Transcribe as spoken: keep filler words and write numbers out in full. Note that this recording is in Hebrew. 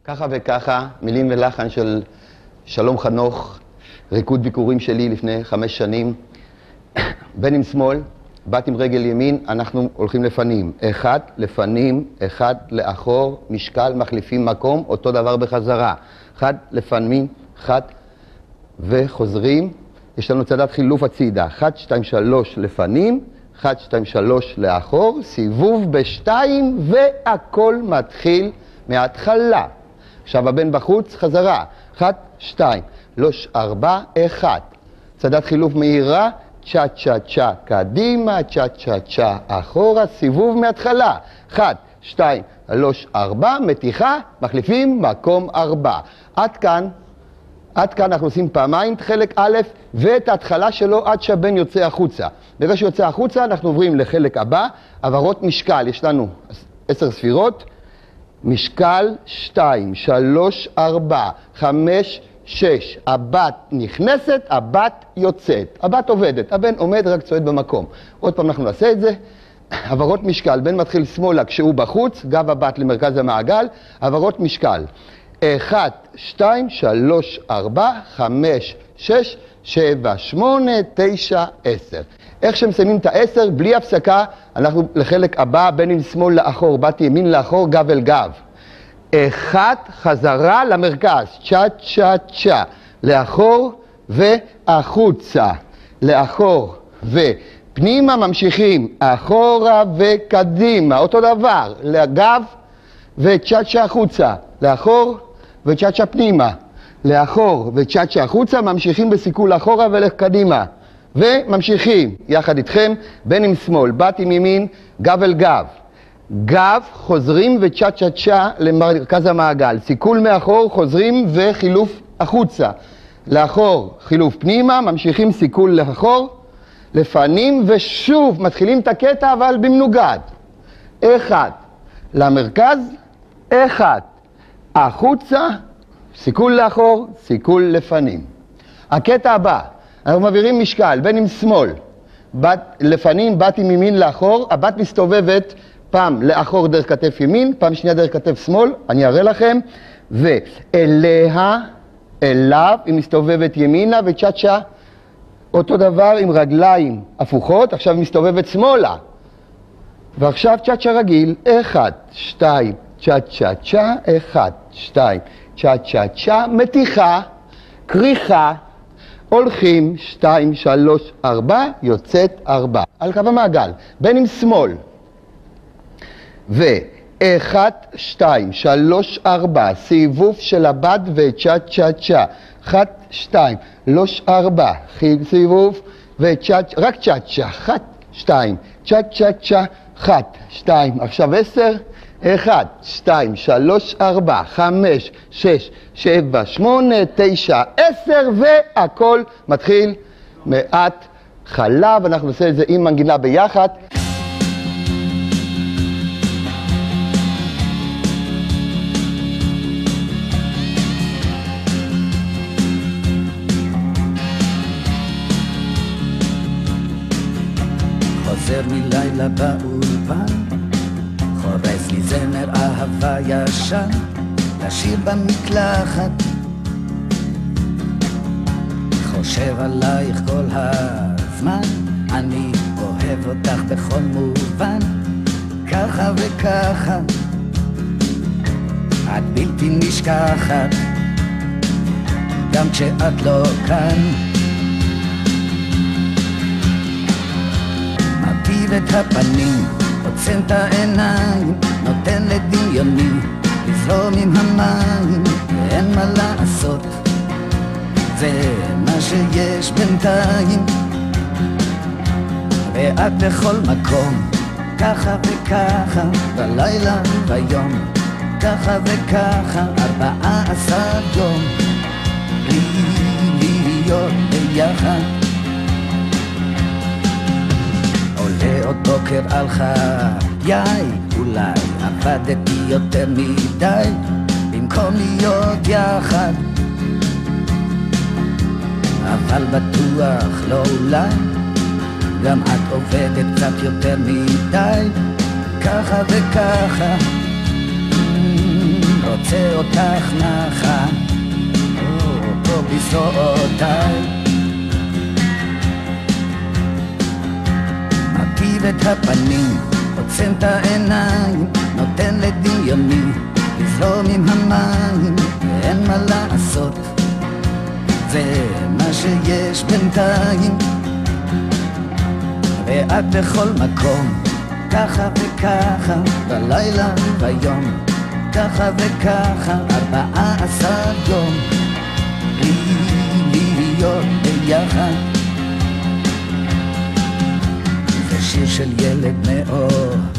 ככה וככה, מילים ולחן של שלום חנוך, ריקוד ביקורים שלי לפני חמש שנים. בין עם שמאל, בת עם רגל ימין, אנחנו הולכים לפנים. אחד לפנים, אחד לאחור, משקל, מחליפים מקום, אותו דבר בחזרה. אחד לפנים, אחד וחוזרים. יש לנו צעדת חילוף הצידה. אחד, שתיים, שלוש לפנים, אחד, שתיים, שלוש לאחור, סיבוב בשתיים, והכל מתחיל מההתחלה. עכשיו הבן בחוץ, חזרה. אחד, שתיים, שלוש, ארבע, אחד. צעדת חילוף מהירה, צ'ה צ'ה צ'ה קדימה, צ'ה צ'ה צ'ה אחורה, סיבוב מההתחלה. אחד, שתיים, שלוש, ארבע, מתיחה, מחליפים מקום ארבע. עד כאן, עד כאן אנחנו עושים פעמיים את חלק א' ואת ההתחלה שלו עד שהבן יוצא החוצה. ברגע שיוצא החוצה אנחנו עוברים לחלק הבא, עברות משקל. יש לנו עשר ספירות, משקל שתיים, שלוש, ארבע, חמש, שש. הבת נכנסת, הבת יוצאת. הבת עובדת, הבן עומד רק צועד במקום. עוד פעם אנחנו נעשה את זה. עברות משקל, בן מתחיל שמאלה כשהוא בחוץ, גב הבת למרכז המעגל, עברות משקל. אחת, שתיים, שלוש, ארבע, חמש, שש, שבע, שמונה, תשע, עשר. איך שמסיימים את העשר, בלי הפסקה, אנחנו לחלק הבא, בין עם שמאל לאחור, בת ימין לאחור, גב אל גב. אחת, חזרה למרכז, צ'ה צ'ה צ'ה, לאחור והחוצה, לאחור ופנימה, ממשיכים, אחורה וקדימה, אותו דבר, לגב וצ'ה צ'ה החוצה, לאחור וצ'ה צ'ה פנימה, לאחור וצ'ה צ'ה החוצה, ממשיכים בסיכול אחורה ולקדימה, וממשיכים יחד איתכם, בין עם שמאל, בת עם ימין, גב אל גב. גב, חוזרים וצ'ה צ'ה צ'ה למרכז המעגל. סיכול מאחור, חוזרים וחילוף החוצה. לאחור, חילוף פנימה, ממשיכים סיכול לאחור, לפנים, ושוב מתחילים את הקטע אבל במנוגד. אחד, למרכז, אחד, החוצה, סיכול לאחור, סיכול לפנים. הקטע הבא, אנחנו מעבירים משקל, בין עם שמאל, בת, לפנים, בת עם ימין לאחור, הבת מסתובבת פעם לאחור דרך כתף ימין, פעם שנייה דרך כתף שמאל, אני אראה לכם, ואליה, אליו, היא מסתובבת ימינה וצ'ה צ'ה, אותו דבר עם רגליים הפוכות, עכשיו היא מסתובבת שמאלה, ועכשיו צ'ה צ'ה רגיל, אחד, שתיים, צ'ה צ'ה צ'ה, אחד, שתיים, צ'ה צ'ה צ'ה, מתיחה, כריכה, הולכים, שתיים, שלוש, ארבע, יוצאת ארבע. על קו המעגל, בין עם שמאל. ואחד, שתיים, שלוש, ארבע, סיבוב של הבת וצ'ה צ'ה צ'ה. אחת, שתיים, שלוש, ארבע, סיבוב וצ'ה צ'ה, רק צ'ה צ'ה. אחת, שתיים, צ'ה צ'ה צ'ה, אחת, שתיים, עכשיו עשר. אחד, שתיים, שלוש, ארבע, חמש, שש, שבע, שמונה, תשע, עשר, והכל מתחיל מעט חלב. אנחנו נעשה את זה עם מנגינה ביחד. חוזר מלילה באולפן, חורס לי זמר אהבה ישן, לשיר במקלחת, חושב עלייך כל הזמן, אני אוהב אותך בכל מובן, ככה וככה, את בלתי נשכחת, גם כשאת לא כאן. מפיל את הפנים, עוצם את העיניים, נותן לדמיוני לזרום עם המים, ואין מה לעשות, זה מה שיש בינתיים. ואת בכל מקום, ככה וככה, בלילה וביום, ככה וככה, ארבעה עשר יום, בלי להיות ביחד. עולה עוד בוקר על חיי, אולי עבדתי יותר מדי, במקום להיות יחד, אבל בטוח לא אולי, גם את עובדת קצת יותר מדי, ככה וככה, רוצה אותך נחה, או פה בזרועותיי. מרכיב את הפנים, עוצם את העיניים, נותן לדמיוני לזרום עם המים, ואין מה לעשות, זה מה שיש בינתיים. ואת בכל מקום, ככה וככה, בלילה וביום, ככה וככה, ארבעה עשר יום, בלי להיות ביחד. זה שיר של ילד מאור